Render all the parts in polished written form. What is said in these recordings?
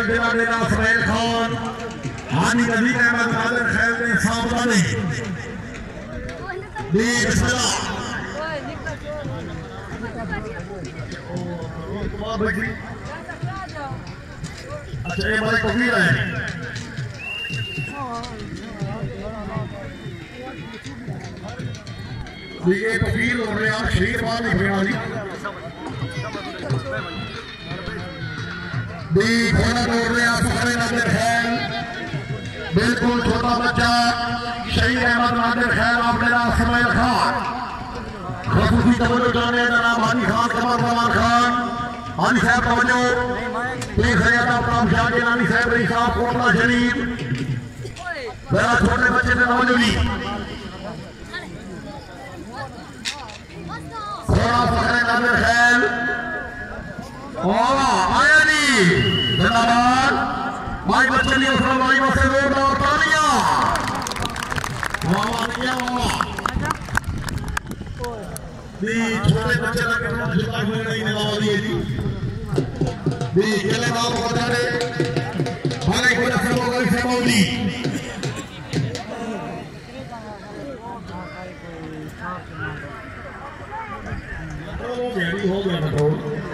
जिला डेरा इसमाइल खान हाजी नजीर अहमद नादिर खैल ने सावधानी दी बिस्मिल्लाह अच्छा ये बड़े कबीर है ये कबीर हो रहे हैं शरीर बाल लिखने वाली घोड़ा दौड़ रहे हैं फखरे नादिर खैल बिल्कुल छोटा बच्चा शहीद अहमद नादिर खैल आपने इसमाइल खान खसूसी तवज्जो चाहने जनाब हाजी खान कमर फरमान खान हाजी साहब तवज्जो प्लीज सैयद आफ्ताब शाह जिलानी साहब रही साहब कोटला शरीफ जरा छोटे बच्चे ने तवज्जो दी घोड़ा फखरे नादिर खैल आया जी जिंदाबाद भाई बच्चे लिए उसमें भाई बच्चे जोरदार तालियां छोटे बच्चे लगे झुका हुए नहीं नवाजी जी केले नाम बता दे भाई कोई असर होगा इसे मौली हो गया कंट्रोल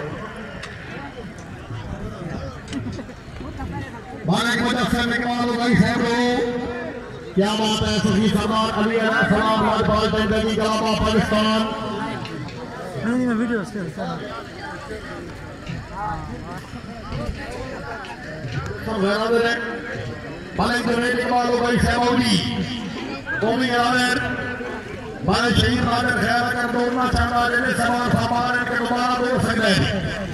बालक मुजफ्फर निकमाल भाई साहब क्या बात है सभी सरदार अली सलाम राजपाल टेंटेगिंग कलामा पाकिस्तान नहीं मैं वीडियो बालक निकमाल भाई साहब कौमी आमिर बालक शहीद नादिर खैल अगर दौड़ना चाहता है जैसे सवार सामान इनके दोबारा दौड़ सकते हैं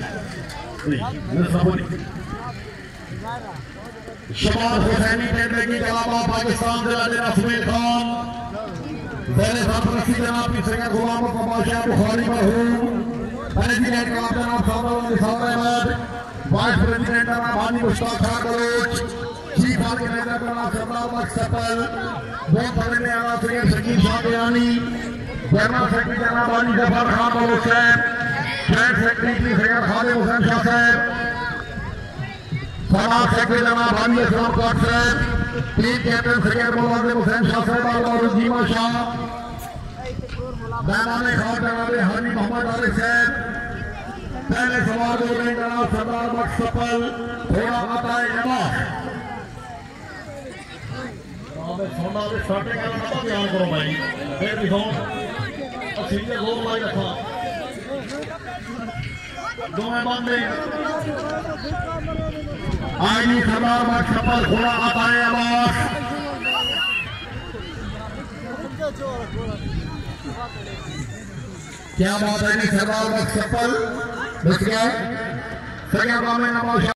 शबाब हुसैनी टेंटेगिंग कलामा पाकिस्तान जिला डेरा इसमाइल खान पहले सरपरस्ती जनाब की सैयद गुलाम बादशाह बुखारी मरहूम प्रेसिडेंट जनाब सादर अहमद वाइस प्रेसिडेंट जनाब हाजी मुश्ताक खान बलोच चीफ ऑर्गेनाइजर जनाब सरदार बख्श सफल बहुत बड़े ने आला सैयद शकील शाह बयानी जनरल सेक्रेटरी जनाब हाजी जफर खान बलोच साहब जॉइंट सेक्रेटरी सैयद खालिद हुसैन शाह साहब समाज सेक्रेटरी जनाब हाजी असलम कोट साहब टीम कैप्टन सैयद मुलाजिम हुसैन शाह साहब और जीमा शाह मैदान खान जनाब हाजी मोहम्मद आरिफ साहब पहले सवाल हो रहे जनाब सरदार बख्श सफल थोड़ा आता है जनाब सोना से स्टार्टिंग का पता ध्यान करो भाई फिर दिखाओ सीधे लोग भाई रखा दो में बंद आईनी सरदार बख्श सफल थोड़ा आता है आवाज क्या बात है सरदार बख्श सफल बच गया सैयद